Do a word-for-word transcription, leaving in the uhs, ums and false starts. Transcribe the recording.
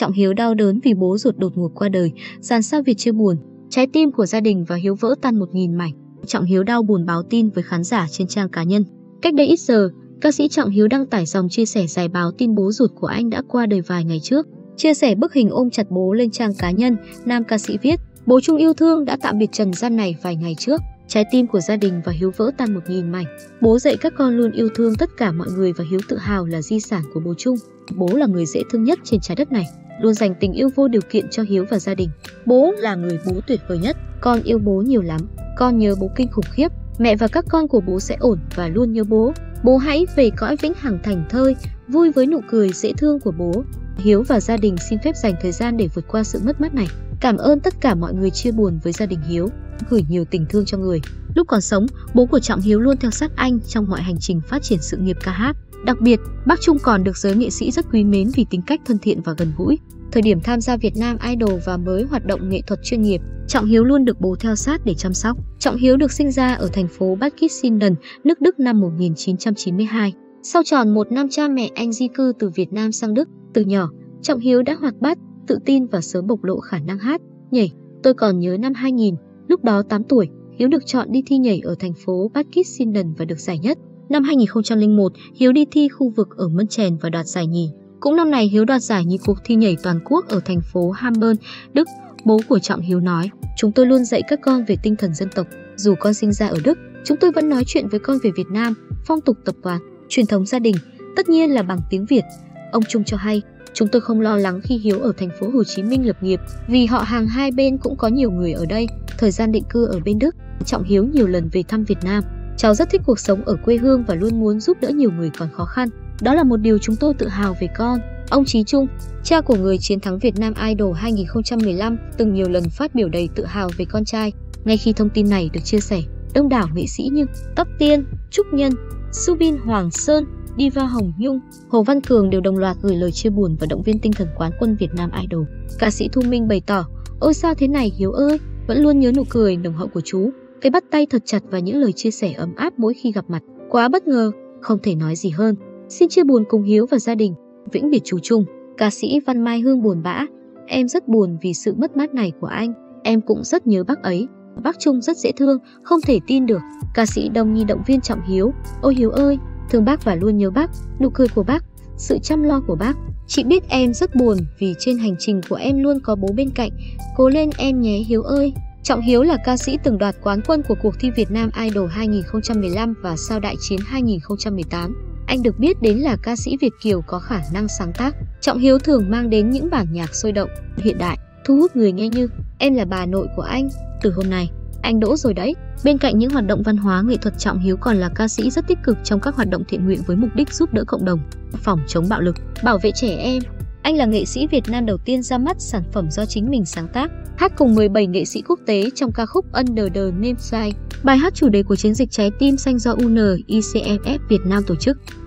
Trọng Hiếu đau đớn vì bố ruột đột ngột qua đời, dàn sao Việt chia buồn, trái tim của gia đình và Hiếu vỡ tan một nghìn mảnh. Trọng Hiếu đau buồn báo tin với khán giả trên trang cá nhân. Cách đây ít giờ, ca sĩ Trọng Hiếu đăng tải dòng chia sẻ dài báo tin bố ruột của anh đã qua đời vài ngày trước. Chia sẻ bức hình ôm chặt bố lên trang cá nhân, nam ca sĩ viết: "Bố Chung yêu thương đã tạm biệt trần gian này vài ngày trước. Trái tim của gia đình và Hiếu vỡ tan một nghìn mảnh. Bố dạy các con luôn yêu thương tất cả mọi người và Hiếu tự hào là di sản của bố Chung. Bố là người dễ thương nhất trên trái đất này, luôn dành tình yêu vô điều kiện cho Hiếu và gia đình. Bố là người bố tuyệt vời nhất. Con yêu bố nhiều lắm. Con nhớ bố kinh khủng khiếp. Mẹ và các con của bố sẽ ổn và luôn nhớ bố. Bố hãy về cõi vĩnh hằng thành thơi, vui với nụ cười dễ thương của bố." Hiếu và gia đình xin phép dành thời gian để vượt qua sự mất mát này. Cảm ơn tất cả mọi người chia buồn với gia đình Hiếu, gửi nhiều tình thương cho người. Lúc còn sống, bố của Trọng Hiếu luôn theo sát anh trong mọi hành trình phát triển sự nghiệp ca hát. Đặc biệt, bác Chung còn được giới nghệ sĩ rất quý mến vì tính cách thân thiện và gần gũi. Thời điểm tham gia Việt Nam Idol và mới hoạt động nghệ thuật chuyên nghiệp, Trọng Hiếu luôn được bố theo sát để chăm sóc. Trọng Hiếu được sinh ra ở thành phố Bad Kissingen, nước Đức năm một nghìn chín trăm chín mươi hai. Sau tròn một năm cha mẹ anh di cư từ Việt Nam sang Đức, từ nhỏ, Trọng Hiếu đã hoạt bát, tự tin và sớm bộc lộ khả năng hát, nhảy. Tôi còn nhớ năm hai nghìn, lúc đó tám tuổi, Hiếu được chọn đi thi nhảy ở thành phố Bad Kissingen và được giải nhất. Năm hai nghìn không trăm lẻ một, Hiếu đi thi khu vực ở München và đoạt giải nhì. Cũng năm này, Hiếu đoạt giải nhì cuộc thi nhảy toàn quốc ở thành phố Hamburg, Đức. Bố của Trọng Hiếu nói: "Chúng tôi luôn dạy các con về tinh thần dân tộc. Dù con sinh ra ở Đức, chúng tôi vẫn nói chuyện với con về Việt Nam, phong tục tập quán, truyền thống gia đình, tất nhiên là bằng tiếng Việt." Ông Chung cho hay: "Chúng tôi không lo lắng khi Hiếu ở thành phố Hồ Chí Minh lập nghiệp, vì họ hàng hai bên cũng có nhiều người ở đây. Thời gian định cư ở bên Đức, Trọng Hiếu nhiều lần về thăm Việt Nam. Cháu rất thích cuộc sống ở quê hương và luôn muốn giúp đỡ nhiều người còn khó khăn. Đó là một điều chúng tôi tự hào về con." Ông Chí Chung, cha của người chiến thắng Việt Nam Idol hai nghìn không trăm mười lăm, từng nhiều lần phát biểu đầy tự hào về con trai. Ngay khi thông tin này được chia sẻ, đông đảo nghệ sĩ như Tóc Tiên, Trúc Nhân, Subin Hoàng Sơn, Diva Hồng Nhung, Hồ Văn Cường đều đồng loạt gửi lời chia buồn và động viên tinh thần quán quân Việt Nam Idol. Ca sĩ Thu Minh bày tỏ: "Ôi sao thế này Hiếu ơi, vẫn luôn nhớ nụ cười nồng hậu của chú, cái bắt tay thật chặt và những lời chia sẻ ấm áp mỗi khi gặp mặt. Quá bất ngờ, không thể nói gì hơn. Xin chia buồn cùng Hiếu và gia đình. Vĩnh biệt chú Chung." Ca sĩ Văn Mai Hương buồn bã: "Em rất buồn vì sự mất mát này của anh. Em cũng rất nhớ bác ấy. Bác Chung rất dễ thương, không thể tin được." Ca sĩ Đông Nhi động viên Trọng Hiếu: "Ôi Hiếu ơi, thương bác và luôn nhớ bác, nụ cười của bác, sự chăm lo của bác. Chị biết em rất buồn vì trên hành trình của em luôn có bố bên cạnh. Cố lên em nhé Hiếu ơi." Trọng Hiếu là ca sĩ từng đoạt quán quân của cuộc thi Việt Nam Idol hai nghìn không trăm mười lăm và Sao Đại Chiến hai nghìn không trăm mười tám. Anh được biết đến là ca sĩ Việt kiều có khả năng sáng tác. Trọng Hiếu thường mang đến những bản nhạc sôi động, hiện đại, thu hút người nghe như "Em là bà nội của anh", "Từ hôm nay, anh đỗ rồi đấy." Bên cạnh những hoạt động văn hóa nghệ thuật, Trọng Hiếu còn là ca sĩ rất tích cực trong các hoạt động thiện nguyện với mục đích giúp đỡ cộng đồng, phòng chống bạo lực, bảo vệ trẻ em. Anh là nghệ sĩ Việt Nam đầu tiên ra mắt sản phẩm do chính mình sáng tác, hát cùng mười bảy nghệ sĩ quốc tế trong ca khúc Under the Name Sky, bài hát chủ đề của chiến dịch Trái tim xanh do u en i xê ép ép Việt Nam tổ chức.